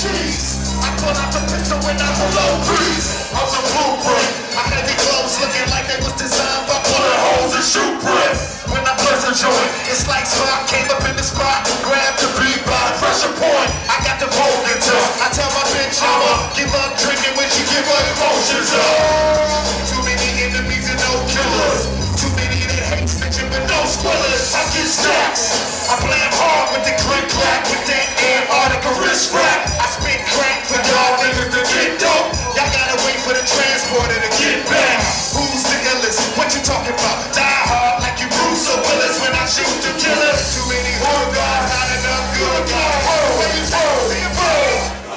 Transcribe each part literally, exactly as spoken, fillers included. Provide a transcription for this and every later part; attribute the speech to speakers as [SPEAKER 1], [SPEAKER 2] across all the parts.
[SPEAKER 1] cheese. I pull out the pistol when I'm below breeze. I'm the blueprint. I had the gloves looking like they was designed by bullet holes and shoe print. When I buzz a joint, it's like Spock came up in the spot and grabbed the beat by pressure point. I got the voltage up. I tell my bitch I'ma give up drinking when she give her emotions up. Too many enemies and no killers. Too many that hate snitching with no squillers. I get stacks. I play them hard with the click clack with that Antarctica wrist wrap. I spit crack for y'all niggas to get dope. Y'all gotta wait for the transporter to get back. Who's the illest? What you talking about? Die hard like you Bruce or Willis when I shoot the killer. Too many hood guys, not enough good guys. Where you from? See a bird.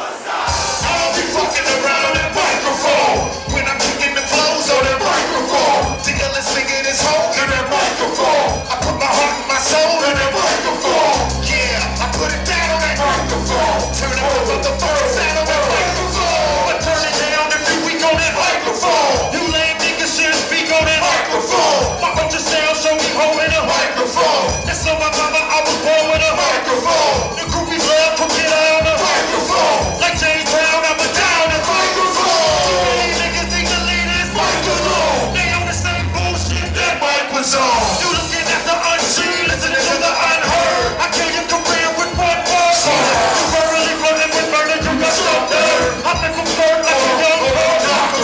[SPEAKER 1] I don't be fucking around that microphone when I'm kicking the flows on that microphone. The illest nigga that's holding that microphone. I put my heart and my soul in that microphone. Yeah, I put it down on that microphone. Turn up the motherfucking sound on that microphone. I turn it down if you weak on that microphone. You lame niggas shouldn't speak on that microphone. My bunch of sound show me holding a microphone. That's on my mama, I was born with a microphone. The groupies love to get on the microphone. Like James Brown, I'm a down the microphone. Too many niggas think the lead is microphone. They on the same bullshit that mic was on. You looking at the unseen, listening to the unheard. I kill your career with one word. You verbally running with murder, you got no nerve. I make them flirt like a young girl.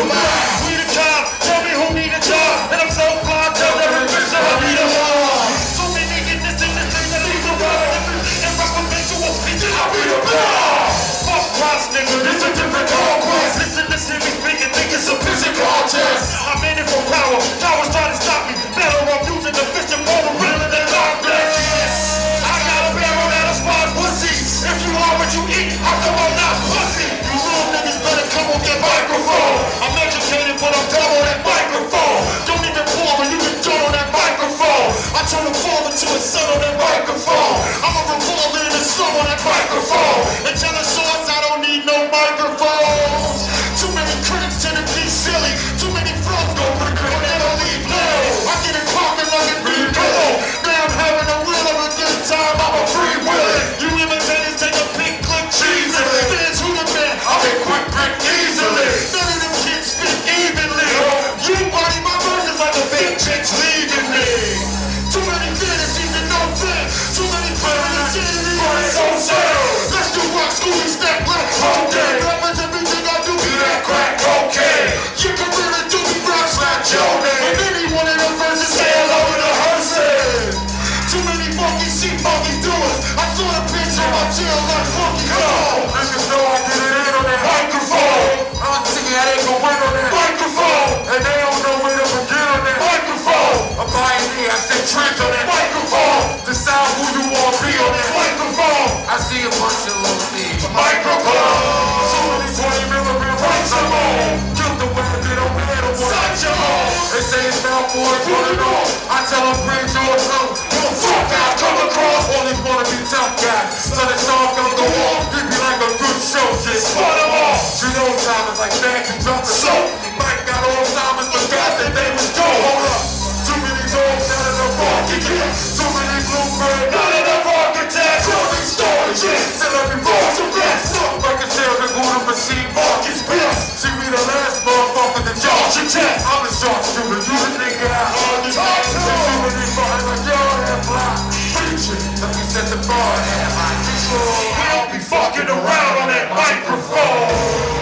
[SPEAKER 1] We the cop, tell me who need a job. And I'm so fly, tell every bitch that I need a love. So many in this industry that leave the world. And rock a bitch, you won't be I'll be the best. Fuck cross, nigga, this a different conquest. Listen, listen, me speaking, think it's a pissing contest. I'm in it for power, y'all was trying to stop me. Better off using the fishing pole to reel it and lock this. I got a barrel that'll spot pussies. If you are what you eat, how come I'm not pussy? You little niggas better come on that microphone. I'm educated, but I'm dumb on that microphone. Don't even fall when you can join on that microphone. I turn a father to a son on that microphone. I'm a revolver in the slum on that microphone. And tell the swords I don't need no microphones. Too many critics tend to be silly. Too many flows go for the crib, they don't leave no. I get it poppin' like it be pillow. Now I'm having a real of a good time, I'm a free willing. You imitators take a big click cheese and fans who the man, I'll be quick brick easily. None of them kids spit evenly. You body my verses like a big chick's leaving me. Too many fantasies and no fit. Too many parents in the air, so sad. Let's do rock, schooling, stack, black, whole day. Rappers, everything I do be that crack cocaine. Your career to do me raps like your name. And any one of them verses say hello to the hearses. Too many funky shit, funky doers. I saw the pitch on my chill like funky home. Niggas know I get it in on that microphone. I'm singing, I ain't gon' win on that microphone. And they don't know where to begin on that microphone. I'm pioneer, I say trends on that microphone. Decide who you want to be on that microphone. I see a bunch of little things. Microphone. So many twenty millimeter rights I'm on. Kill the word, they don't matter what. Such a home. They say it's now boys running off. I tell them bring yours up. You fuck out, come across. All these wanna be tough guys. So the song gonna go off. You be like a good show, just spot them off. You know time is like back and drop the soap. You might got all time and forgot that they was dope. Hold up. Too many dogs out of the park again. Too many bluebirds, none of the architects. Too many stories, still every boss to rest. Like a sheriff and Buddha machine, Marcus best. See me the last motherfucker that y'all should test. I'm a sharp shooter, you the nigga I hardly talk to. Too many bars like y'all that block. Preaching, let me set the bar and my control. We don't be fucking around on that microphone.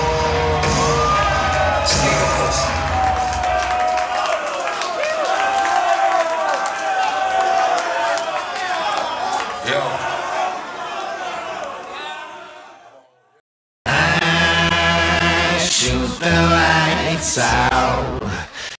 [SPEAKER 2] Shoot the lights out.